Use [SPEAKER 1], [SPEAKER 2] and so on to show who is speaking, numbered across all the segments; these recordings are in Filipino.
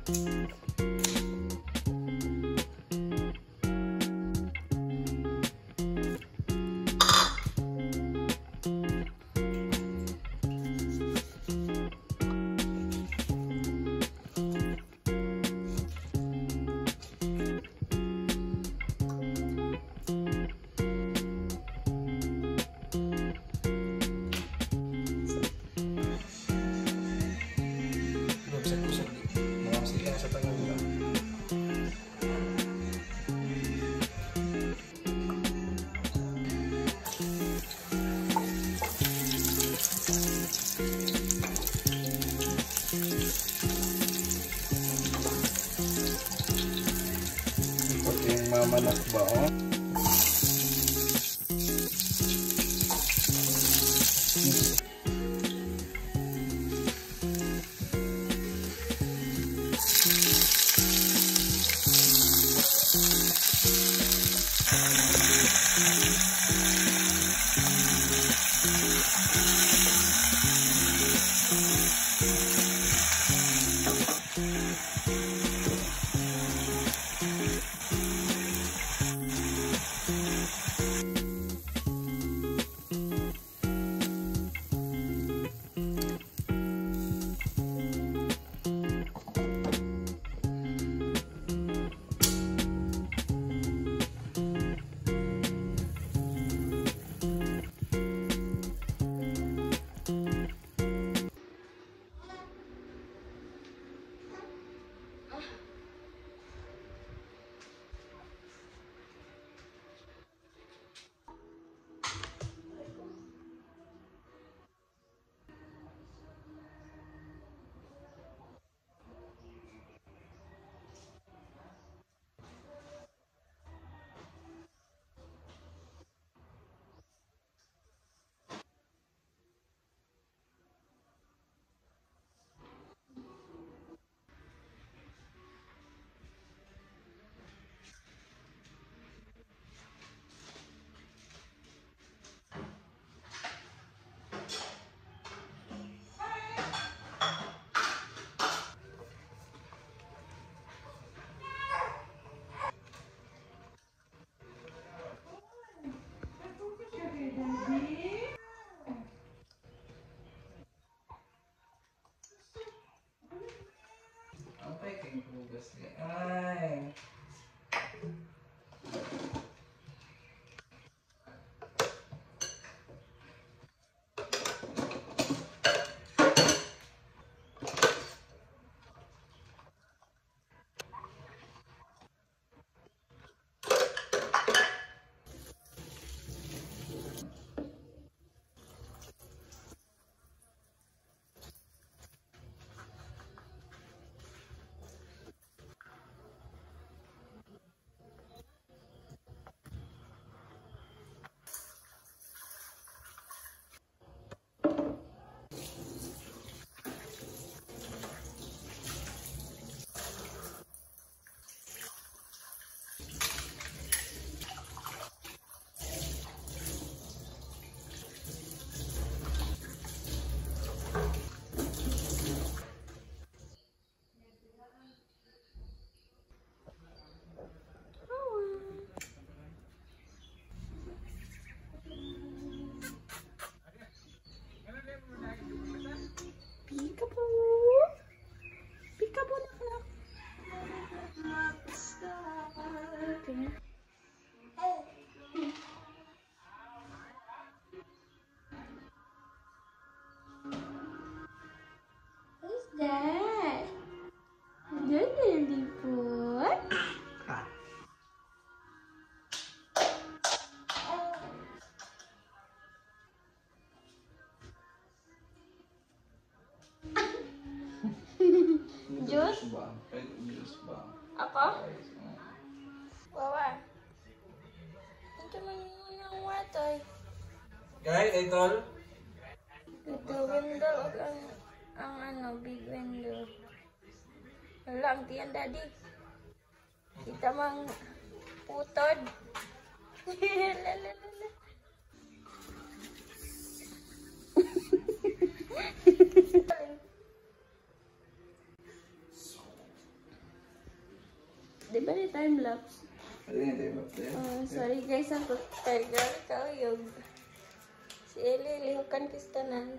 [SPEAKER 1] Mamanak ba, oh? Ay. Juice? Ako? Wawa. Ito man yung watay.
[SPEAKER 2] Guys, idol.
[SPEAKER 1] Ito window ang ano, big window. Wala, ang tiyan daddy. Kita mang putod. Lalalala. Di ba ni time lapse?
[SPEAKER 2] Ano yung time lapse yan?
[SPEAKER 1] Sorry guys, ako tagal kauyog. Si Eli, lihukan kistanan.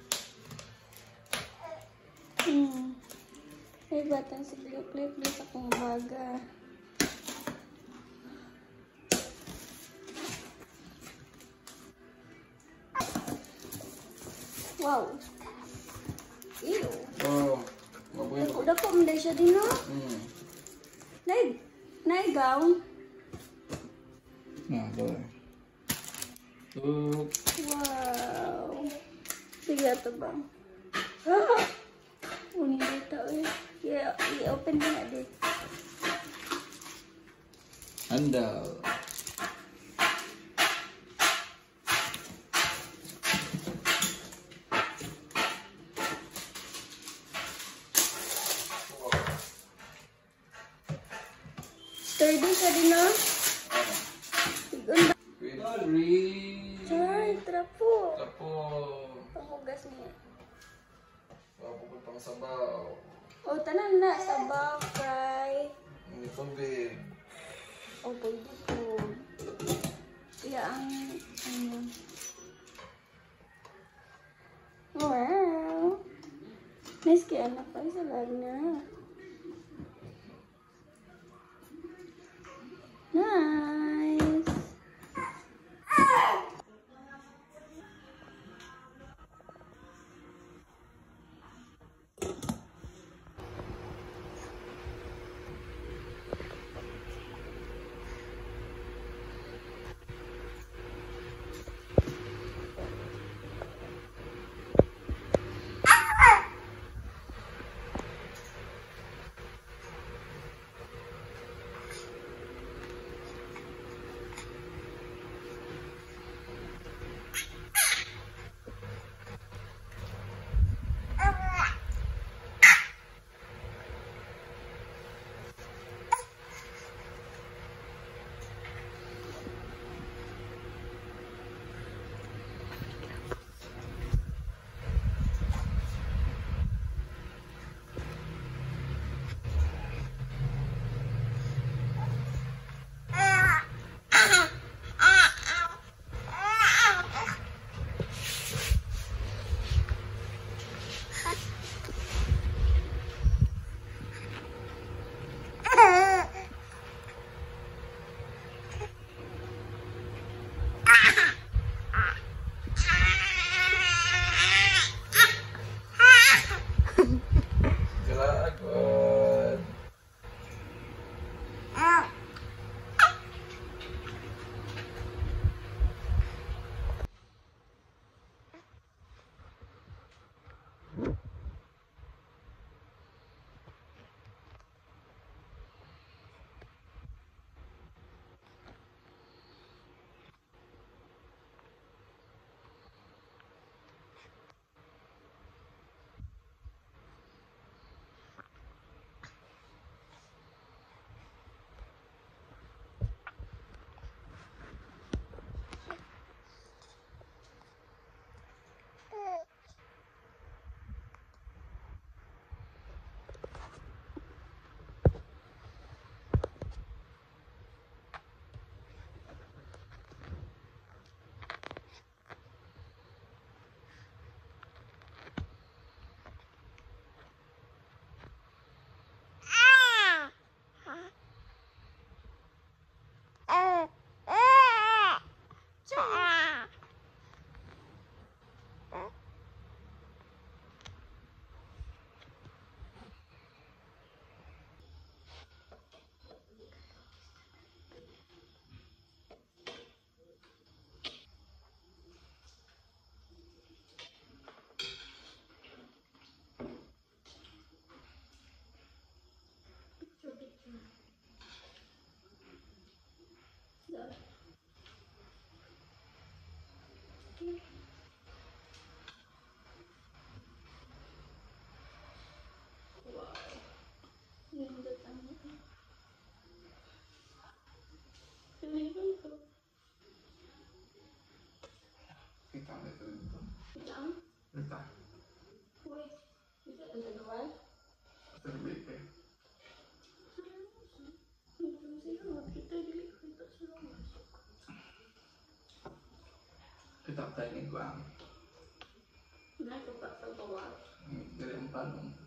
[SPEAKER 1] Ay, batang si Clip di sa kong baga. Wow. Ew.
[SPEAKER 2] Oo. Mabuhay ko.
[SPEAKER 1] Dako mo dahil siya din, no? Naigaw.
[SPEAKER 2] Boy. Oop.
[SPEAKER 1] Wow. Sige, ito ba? Unin dito, eh. I-open mo nga dito.
[SPEAKER 2] Handle.
[SPEAKER 1] Sturdy ka din, no? Sigunda. Chay, trapo.
[SPEAKER 2] Tapo.
[SPEAKER 1] Panghugas niya.
[SPEAKER 2] Papupot pang sabaw.
[SPEAKER 1] O, tanan na. Sabaw, fry.
[SPEAKER 2] May tubig.
[SPEAKER 1] O, pwede po. Kaya ang, ano. Wow. Nice kaya anak pa sa lag na. Nice.
[SPEAKER 3] kapten ni Guam.
[SPEAKER 1] Nasuka sa bawal.
[SPEAKER 3] Dari 4